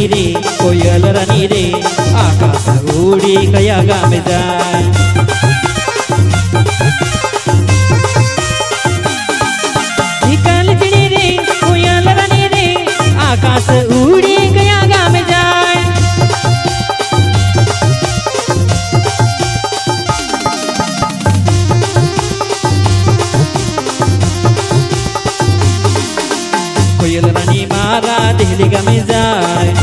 चिड़ी रे कोयल रानी रे आकाश उड़ी कया गामे जाए। काल चिड़ी रे कोयल रानी रे आकाश उड़ी कया गामे जाए। कोयल रानी मारा दिल्ली गामे जाए,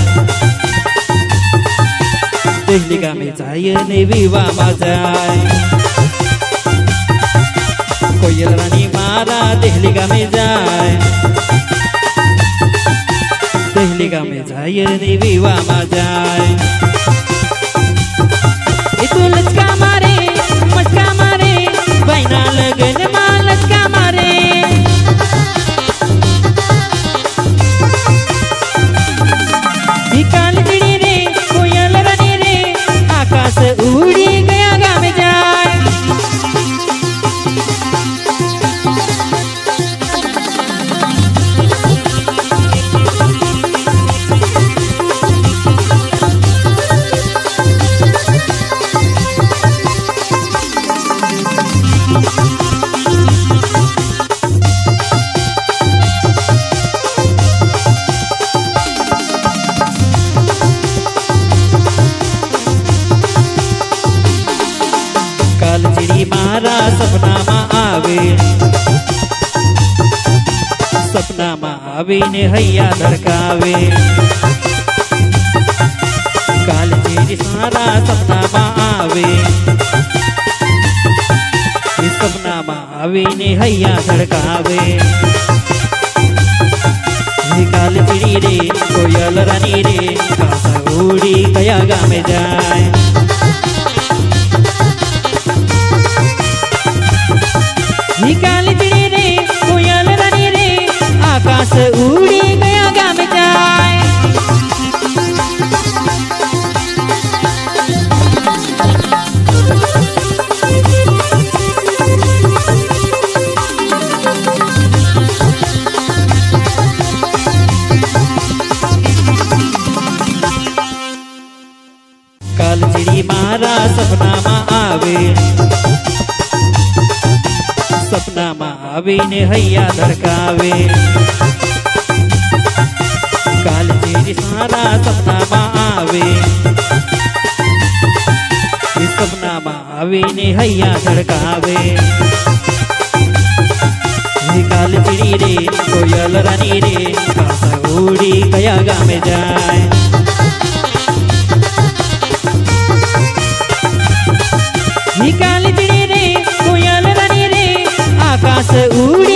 दिल्ली गामे जाए ने विवाह जाए। कोयल रानी मारा दिल्ली गामे जाए, दिल्ली गामे जाए ने विवाह जाए। तू लचका मारे मचका मारे बैना लगन मा लचका मारे। काल चिड़ी रे कोयल रानी रे आकाश उड़ी गया गामे जाए। काल चिड़ी मारा सपना मा आवे, सपना मा आवे ने हैया धड़कावे। काल चिड़ी मारा सपना मा आवे, सपना मा आवे ने हैया धड़कावे। काल चिड़ी रे कोयल रानी रे आकाश उड़ी कया गामे जाए। काल चिड़ी रे कोयल रानी रे आकाश उड़ी गया गामे जाए। काल चिड़ी मारा सपना मा आवे, सपना मा आवे ने हैया धड़कावे। काल चिड़ी सारा सपना मा आवे, सपना मा आवे ने हैया धड़कावे। काल चिड़ी रे कोयल रानी रे आकाश उड़ी कया गामे जाए। काल चिड़ी रे कोयल रानी रे आकाश उड़ी